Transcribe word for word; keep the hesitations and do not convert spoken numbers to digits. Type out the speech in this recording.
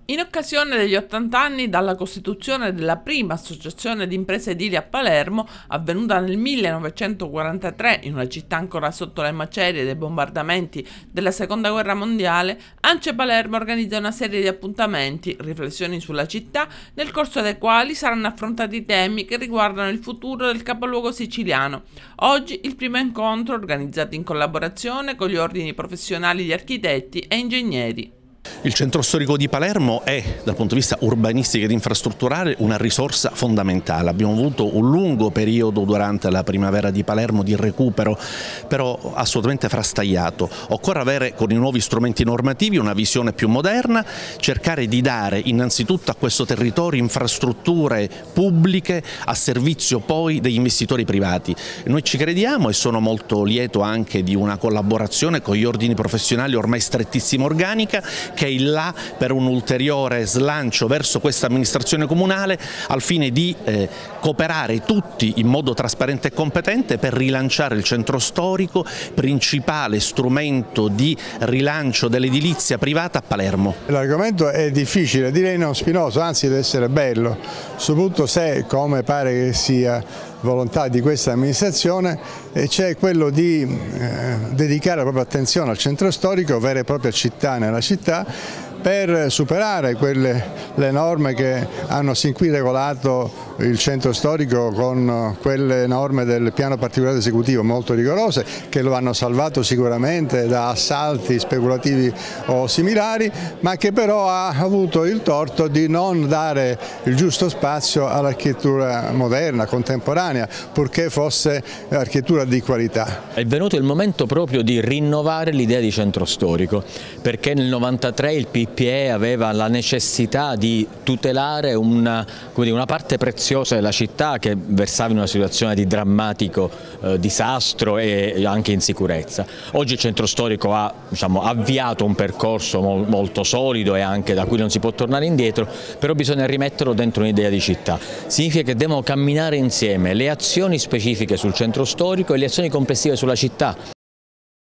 In occasione degli ottanta anni dalla costituzione della prima associazione di imprese edili a Palermo, avvenuta nel millenovecentoquarantatré in una città ancora sotto le macerie dei bombardamenti della Seconda Guerra Mondiale, ANCE Palermo organizza una serie di appuntamenti, riflessioni sulla città, nel corso dei quali saranno affrontati temi che riguardano il futuro del capoluogo siciliano. Oggi il primo incontro organizzato in collaborazione con gli ordini professionali di architetti e ingegneri. Il centro storico di Palermo è, dal punto di vista urbanistico ed infrastrutturale, una risorsa fondamentale. Abbiamo avuto un lungo periodo durante la primavera di Palermo di recupero, però assolutamente frastagliato. Occorre avere con i nuovi strumenti normativi una visione più moderna, cercare di dare innanzitutto a questo territorio infrastrutture pubbliche a servizio poi degli investitori privati. Noi ci crediamo e sono molto lieto anche di una collaborazione con gli ordini professionali ormai strettissima organica, che è là per un ulteriore slancio verso questa amministrazione comunale al fine di eh, cooperare tutti in modo trasparente e competente per rilanciare il centro storico, principale strumento di rilancio dell'edilizia privata a Palermo. L'argomento è difficile, direi non spinoso, anzi deve essere bello, soprattutto se, come pare che sia volontà di questa amministrazione, c'è quello di eh, dedicare la propria attenzione al centro storico, vera e propria città nella città, per superare quelle, le norme che hanno sin qui regolato il centro storico con quelle norme del piano particolare esecutivo molto rigorose che lo hanno salvato sicuramente da assalti speculativi o similari, ma che però ha avuto il torto di non dare il giusto spazio all'architettura moderna, contemporanea, purché fosse architettura di qualità. È venuto il momento proprio di rinnovare l'idea di centro storico, perché nel novantatré il P P E aveva la necessità di tutelare una, come dire, una parte preziosa della città che versava in una situazione di drammatico eh, disastro e anche insicurezza. Oggi il centro storico ha, diciamo, avviato un percorso mo molto solido e anche da cui non si può tornare indietro, però bisogna rimetterlo dentro un'idea di città. Significa che devono camminare insieme le azioni specifiche sul centro storico e le azioni complessive sulla città.